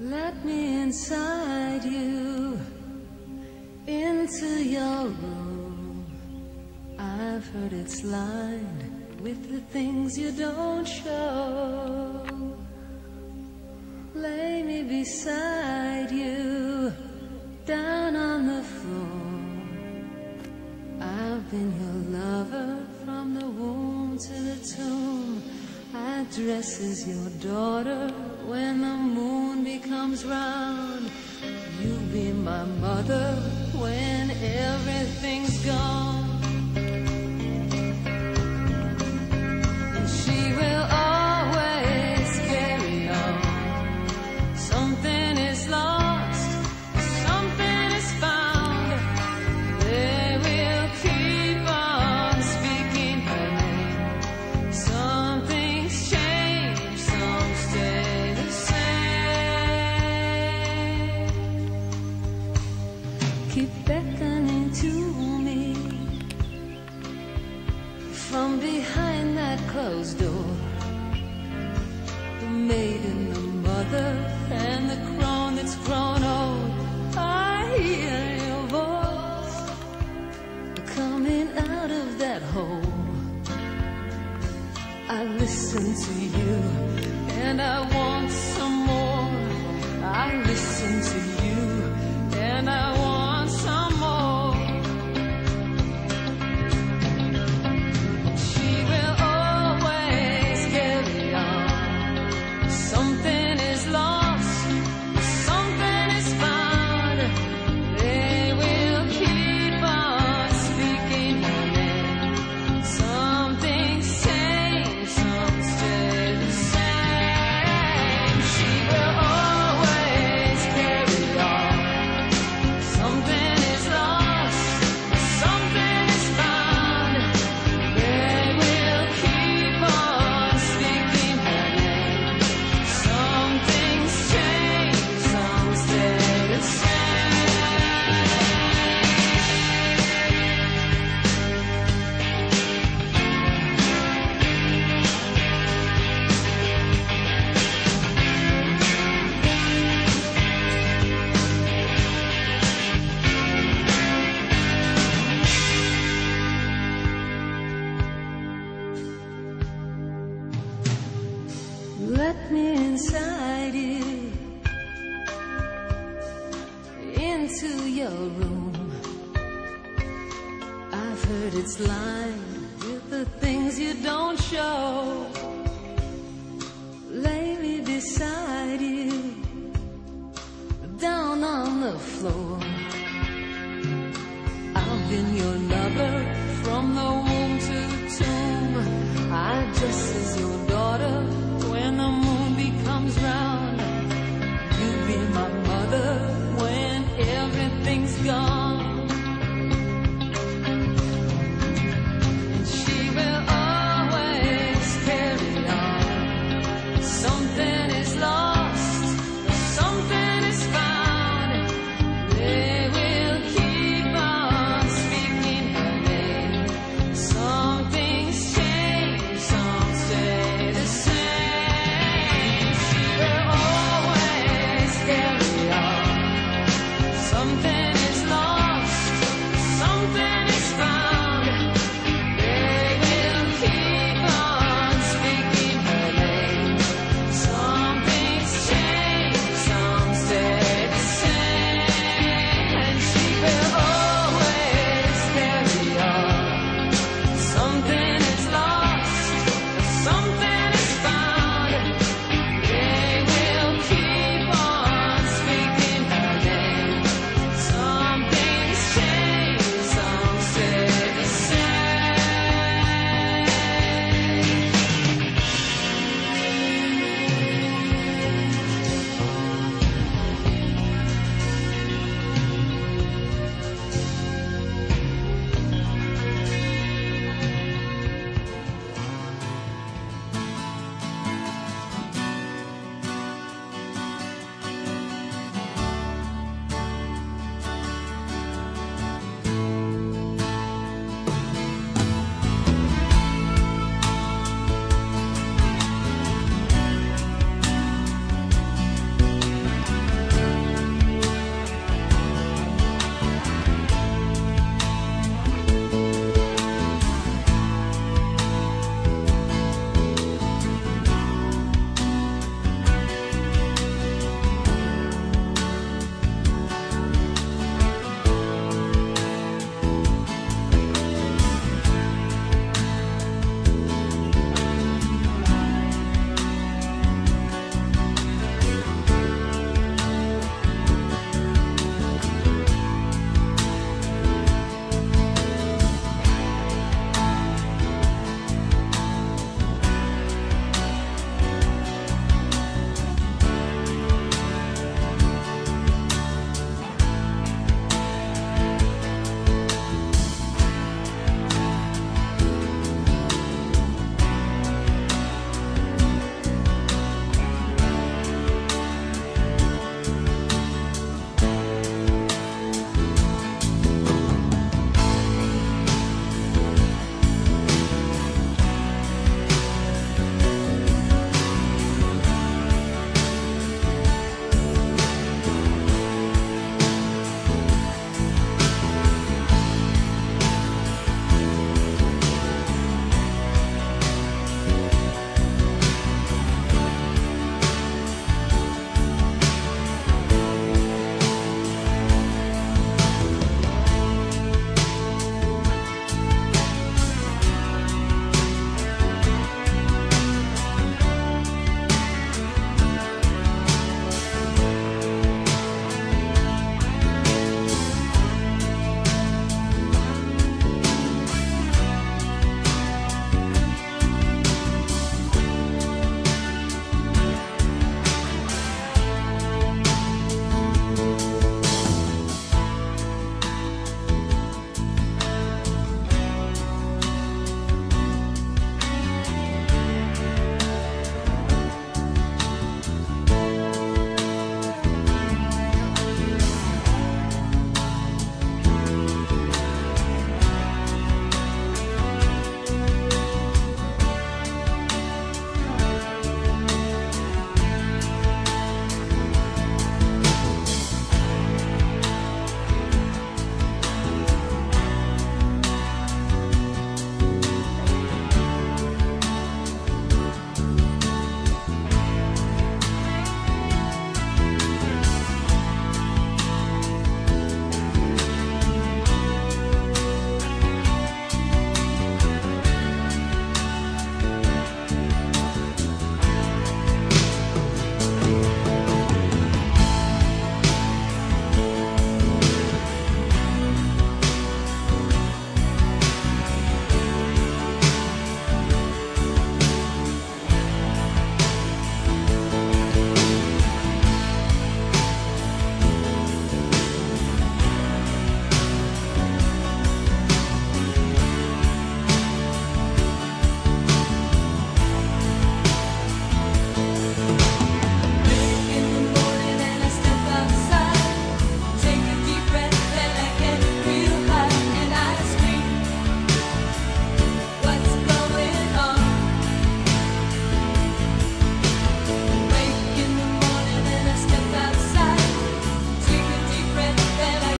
Let me inside you, into your room. I've heard it's lined with the things you don't show. Lay me beside you, down on the floor. I've been your lover from the womb to the tomb. I dress as your daughter when the moon becomes round. You be my mother when everything's gone. And she will always carry on. Something is lost, something is found. They will keep on speaking her name. Something's changed, some stay the same. Keep beckoning to me from behind that closed door. The maiden, the mother, and the crone that's grown old. I hear your voice coming out of that hole. I listen to you and I want some more. I listen to you and I want some more. She will always carry on. Something is lost, something is found. They will keep on speaking her name. Something's changed, some stay the same. She will always carry on. Something is lost, something is found. They will keep on speaking her name. Something's changed, some stay the same. Let me inside you, into your room. I've heard it's lined with the things you don't show. Lay me beside you, down on the floor.